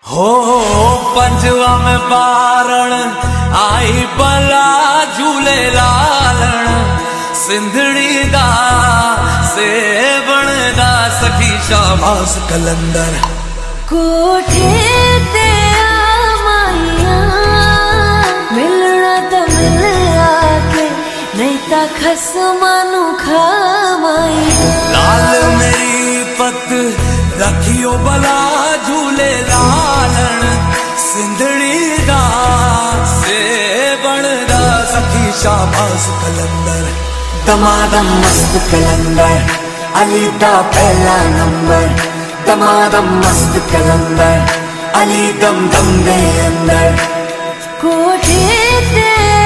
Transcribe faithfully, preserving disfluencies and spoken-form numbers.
हो पंजवा में बारण आई बला झूले लालण सिंधड़ी दा से बनदा सखी शाबाश कलंदर कोठे ते आमाइया मिलना तो मिल आके नहीं ता खसमानु खामाइया लाल मेरी पत रखियो बला झूले लालण सिंधड़ी दा से बनदा सखी शाबाश कलंदर दमादम मस्त कलंदर अली दा पहला नंबर दमादम मस्त कलंदर अली दम दम दे अंदर कोठे ते